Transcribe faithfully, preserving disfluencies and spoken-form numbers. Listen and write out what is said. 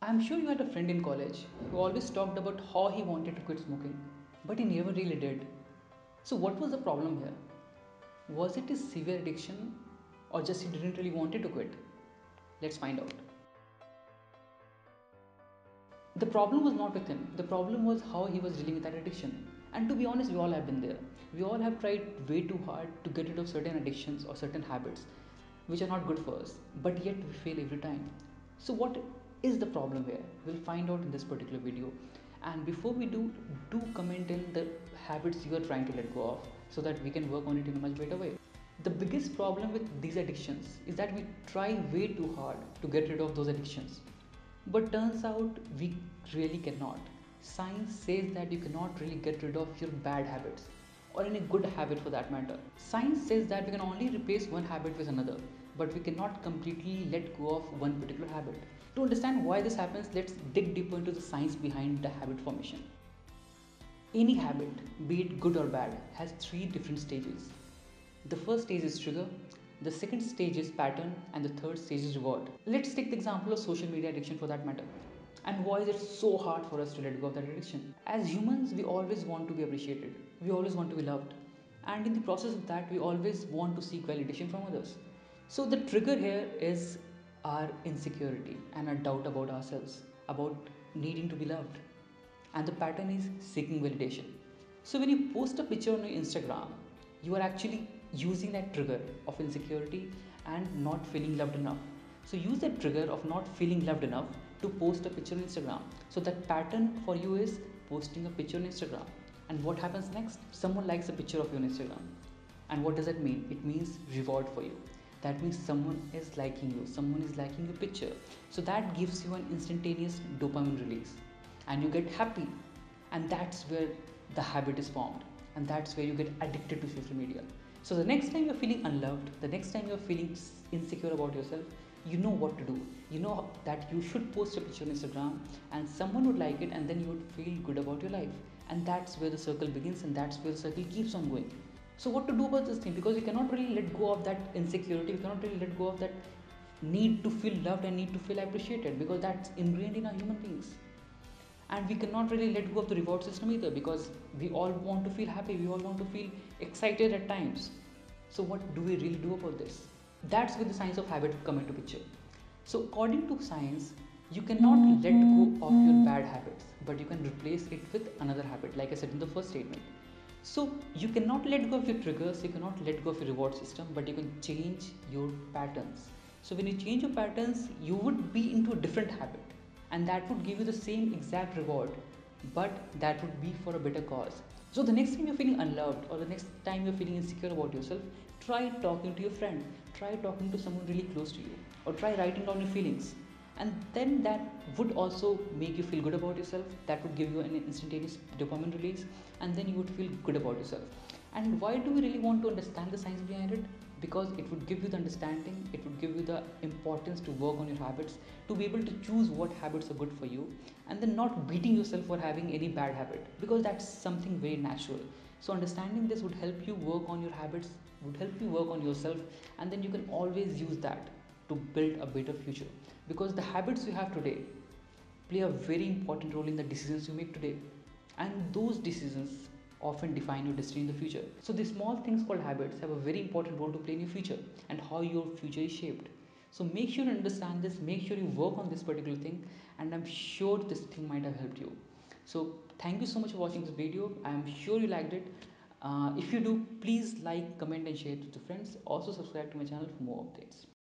I'm sure you had a friend in college who always talked about how he wanted to quit smoking, but he never really did. So, what was the problem here? Was it his severe addiction, or just he didn't really want to quit? Let's find out. The problem was not with him, the problem was how he was dealing with that addiction. And to be honest, we all have been there. We all have tried way too hard to get rid of certain addictions or certain habits which are not good for us, but yet we fail every time. So, what is the problem here? We'll find out in this particular video. And before we do, do comment in the habits you are trying to let go of so that we can work on it in a much better way. The biggest problem with these addictions is that we try way too hard to get rid of those addictions. But turns out we really cannot. Science says that you cannot really get rid of your bad habits or any good habit for that matter. Science says that we can only replace one habit with another, but we cannot completely let go of one particular habit. To understand why this happens, let's dig deeper into the science behind the habit formation. Any habit, be it good or bad, has three different stages. The first stage is trigger, the second stage is pattern, and the third stage is reward. Let's take the example of social media addiction for that matter. And why is it so hard for us to let go of that addiction? As humans, we always want to be appreciated, we always want to be loved, and in the process of that, we always want to seek validation from others. So, the trigger here is our insecurity and our doubt about ourselves, about needing to be loved, and the pattern is seeking validation. So, when you post a picture on your Instagram, you are actually using that trigger of insecurity and not feeling loved enough. So use that trigger of not feeling loved enough to post a picture on Instagram. So that pattern for you is posting a picture on Instagram. And what happens next? Someone likes a picture of you on Instagram. And what does that mean? It means reward for you. That means someone is liking you, someone is liking your picture. So that gives you an instantaneous dopamine release. And you get happy. And that's where the habit is formed. And that's where you get addicted to social media. So the next time you're feeling unloved, the next time you're feeling insecure about yourself, you know what to do. You know that you should post a picture on Instagram and someone would like it, and then you would feel good about your life. And that's where the circle begins, and that's where the circle keeps on going. So what to do about this thing? Because you cannot really let go of that insecurity, you cannot really let go of that need to feel loved and need to feel appreciated, because that's ingrained in our human beings. And we cannot really let go of the reward system either, because we all want to feel happy, we all want to feel excited at times. So what do we really do about this? That's where the science of habit come into picture. So according to science, you cannot let go of your bad habits, but you can replace it with another habit, like I said in the first statement. So you cannot let go of your triggers, you cannot let go of your reward system, but you can change your patterns. So when you change your patterns, you would be into a different habit, and that would give you the same exact reward, but that would be for a better cause. So the next time you're feeling unloved, or the next time you're feeling insecure about yourself, try talking to your friend, try talking to someone really close to you, or try writing down your feelings. And then that would also make you feel good about yourself. That would give you an instantaneous dopamine release, and then you would feel good about yourself. And why do we really want to understand the science behind it? Because it would give you the understanding, it would give you the importance to work on your habits, to be able to choose what habits are good for you, and then not beating yourself for having any bad habit, because that's something very natural. So understanding this would help you work on your habits, would help you work on yourself, and then you can always use that to build a better future, because the habits you have today play a very important role in the decisions you make today, and those decisions often define your destiny in the future. So these small things called habits have a very important role to play in your future and how your future is shaped. So make sure you understand this, make sure you work on this particular thing, and I'm sure this thing might have helped you. So thank you so much for watching this video. I am sure you liked it. Uh, if you do, please like, comment and share it with your friends. Also subscribe to my channel for more updates.